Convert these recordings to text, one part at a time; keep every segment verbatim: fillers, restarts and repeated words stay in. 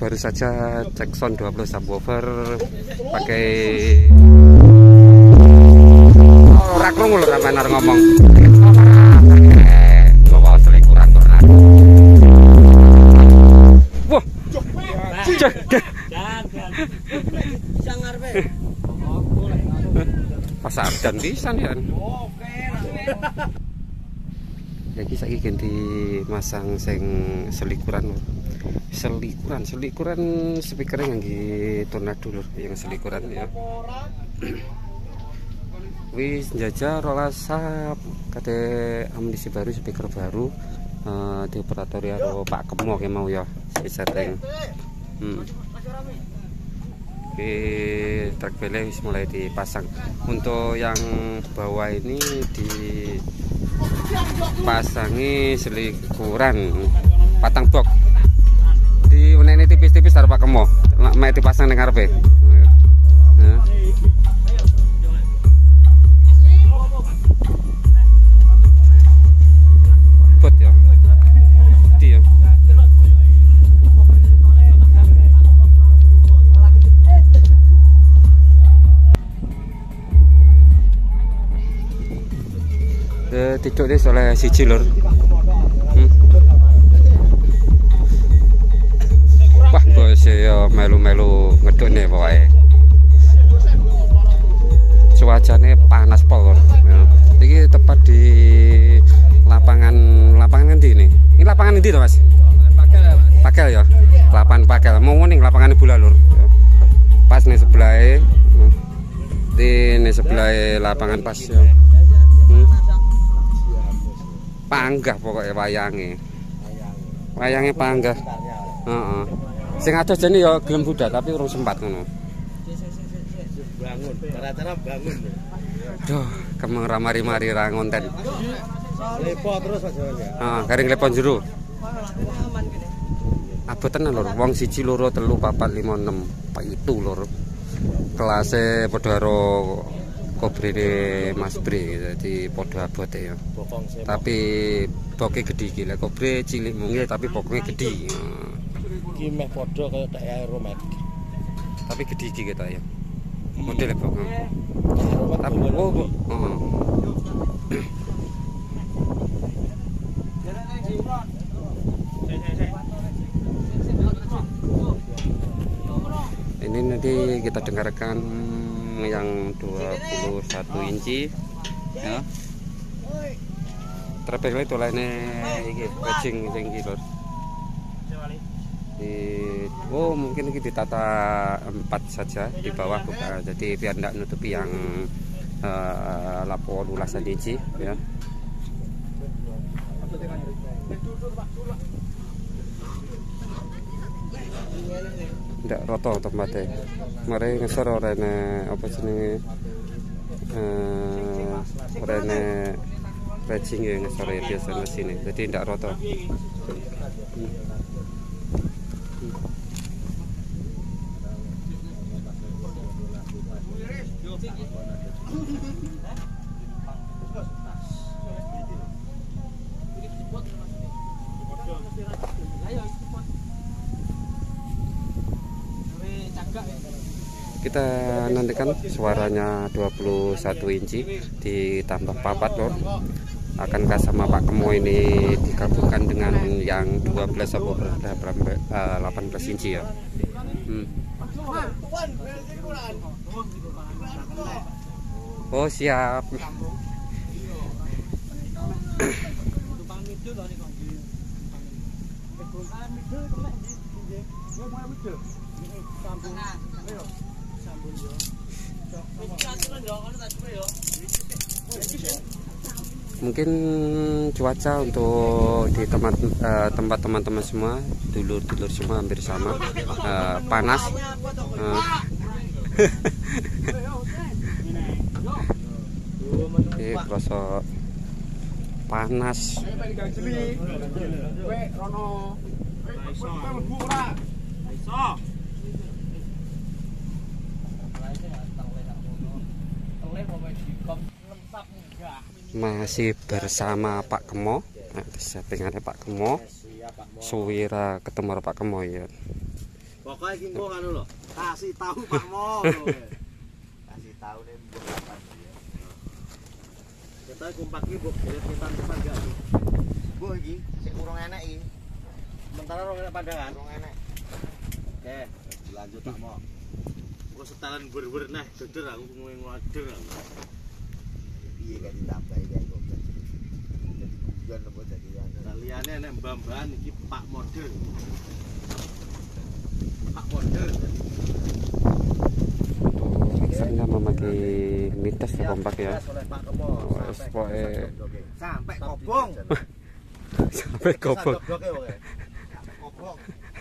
baru saja cek sound dua puluh subwoofer pakai oh, ora krungu lho sampeyan ngomong. Bawa selikuran tornado. Wah. Pasar dan pisan ya. Jadi saya ganti masang sing selikuran, selikuran, selikuran speaker yang di tornado lur, yang selikuran ya. Wis jajah rolas sap, kate amunisi baru, speaker baru, uh, di operator ya Pak Kemo yang mau ya, si setting. Hmm. Oke, truk bele mulai dipasang. Untuk yang bawah ini dipasangi selikuran patang box. Di unene tipis-tipis karo Pak Kemo. Mek dipasang ning ngarepe. Nah. Bot ya. Di ya. Eh, tidur deh oleh siji lur. Hmm. Wah, bos ya melu-melu ngeduk nih pokoknya. Cuacanya panas pol lur. Ya. Ini tepat di lapangan lapangan ngendi nih? Ini lapangan ngendi to, Mas? Lapangan Pakel ya, Mas. Pakel ya. Lapangan Pakel. Mau ning lapangan bola lur. Ya. Pas nih sebelah di nih sebelah lapangan pas ya. Hmm. Panggah pokoknya wayange. Wayange panggah. Heeh. Sing adoh jane ya gelem budal tapi urung sempat ngono. Bangun, cara-cara bangun. Duh, kemeng ramari-mari ra ngonten. Lepo terus aja. Heeh, garing lepon jero. Abot tenan lho, wong siji loro telu papat lima enam pitu lho. Kelase padha karo kobrene Mas Bre, jadi podo abote ya. Tapi boke gede iki. Lah kobre cilik mungil tapi pokoknya gede. Iki meh podo kaya tak Aeromax. Tapi gede iki ketok ya. Model kok. Tapi oh, heeh. Ini nanti kita dengarkan yang dua puluh satu inci ya. Terpilih tolane iki patching sing iki lho. Di oh mungkin ini ditata empat saja di bawah buka, jadi biar tidak nutupi yang uh, lapo lulasan inci ya. Ndak roto tempatnya. Mari ngesor orene apa jenenge eh orene patching ya ngesor ya biasa sini. Jadi ndak roto. Hmm. Kita nantikan suaranya dua puluh satu inci ditambah papat lor. Akankah sama Pak Kemo ini digabungkan dengan yang dua belas atau delapan belas inci ya? Hmm. Oh siap. Mungkin cuaca untuk di tempat uh, tempat teman-teman semua, dulur-dulur semua hampir sama, uh, panas. Uh. Oke, kerasa panas. Masih bersama Pak Kemo, nah, settingannya Pak Kemo, suwira ketemu Pak Kemo ya. Pokoknya iki mbok anu lho, kasih tahu Pak Mo. Kasih tahu nih mbok kapan ya. Kita kompak iki mbok kita depan gak. Mbok iki sik urung enek iki. Sementara urung enek pandangan. Urung enek. Oke, lanjut Pak Mo. Kok setelan ber-ber nah deder aku ngomong ngader aku. Piye kan ditambahi kae kok. Jadi kujon apa dadi anu. Saliyane nek mbah-mbahan iki Pak Model. Pak Model. Aksarnya memakai mitas ya kompak ya. Wes pokoke sampai kobong. Sampai kobong. Kobong.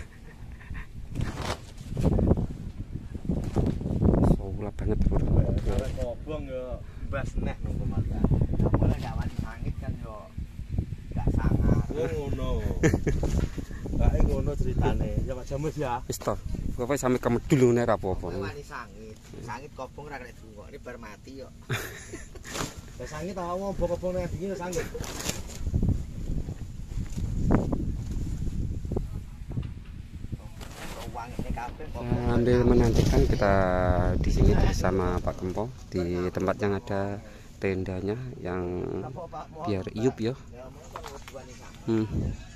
Soalnya banget bro. Sampai kobong ya mbas nek nang komandan. Mulai gak wani sangit kan yo gak sangar. Oh ngono. Kae ngono ceritane. Ya Pak Jamus ya. Wis to. Pokoke sampe kemedul ngene ra apa-apa. Wani sangit. Sangit kobong ra kena dungok. Ini bar mati yo. Lah sangit ta wong kobong nang dingin sangit. Sambil menantikan kita di sini bersama Pak Kempo di tempat yang ada tendanya yang biar iup ya. Hmm.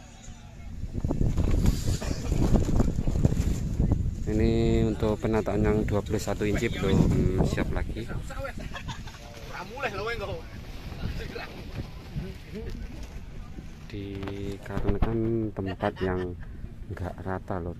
Ini untuk penataan yang dua puluh satu inci belum siap lagi. Dikarenakan tempat yang enggak rata lor.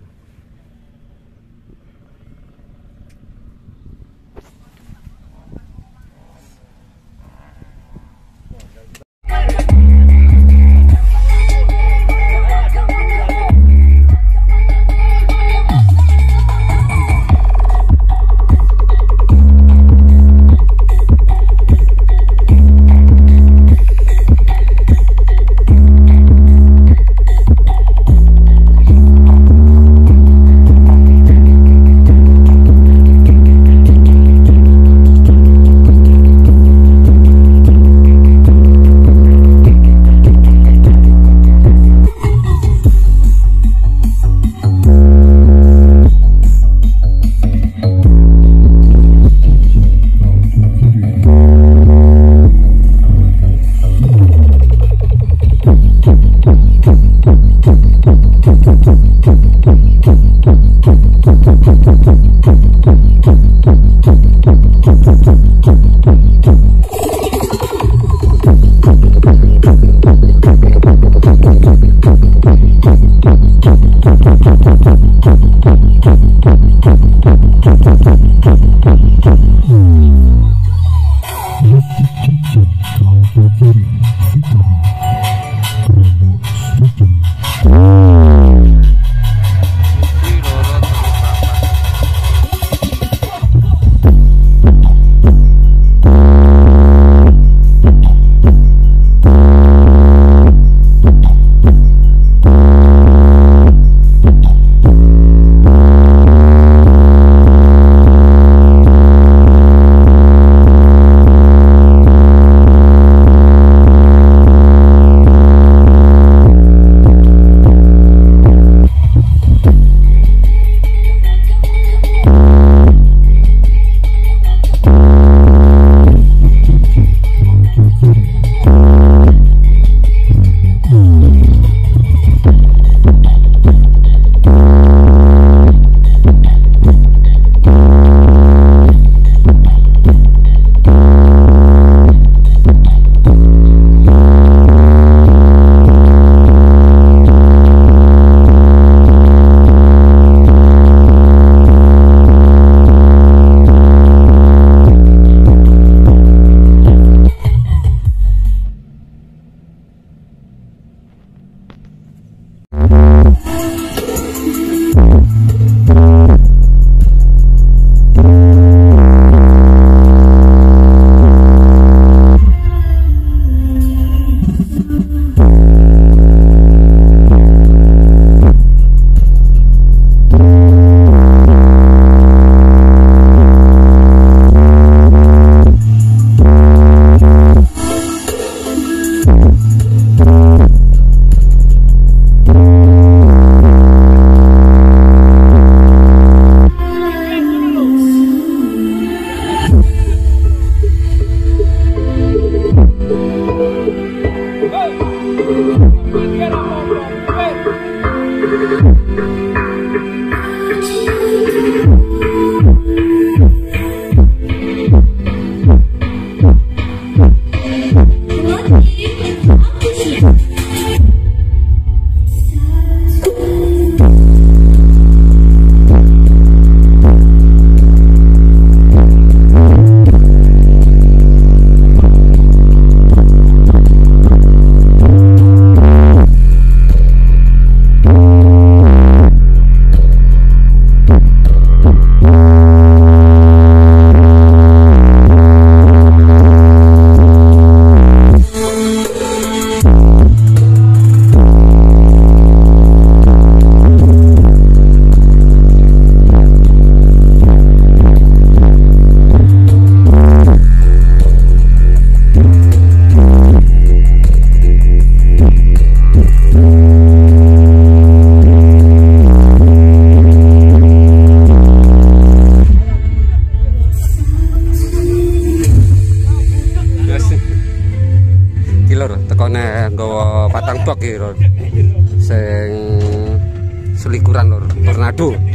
lur, tekone nggawa patang bok iki lur. Sing selikuran lur, tornado.